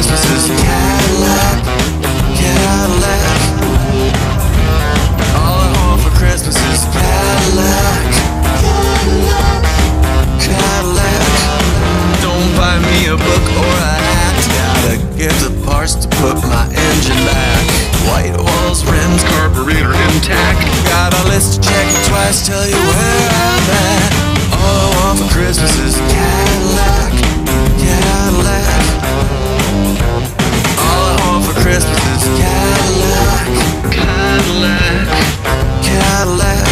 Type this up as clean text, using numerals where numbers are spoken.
Christmas is a Cadillac, Cadillac. All I want for Christmas is a Cadillac, Cadillac, Cadillac. Don't buy me a book or a hat, gotta get the parts to put my engine back. White walls, rims, carburetor intact. Got a list to check it twice, tell you where I'm at. All I want for Christmas is a Cadillac, Cadillac. All I want for Christmas is a Cadillac, Cadillac, Cadillac.